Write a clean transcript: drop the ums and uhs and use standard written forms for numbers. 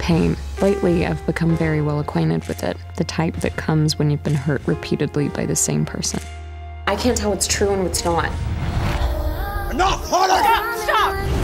pain. Lately, I've become very well acquainted with it, the type that comes when you've been hurt repeatedly by the same person. I can't tell what's true and what's not. Enough! Hardin! Stop!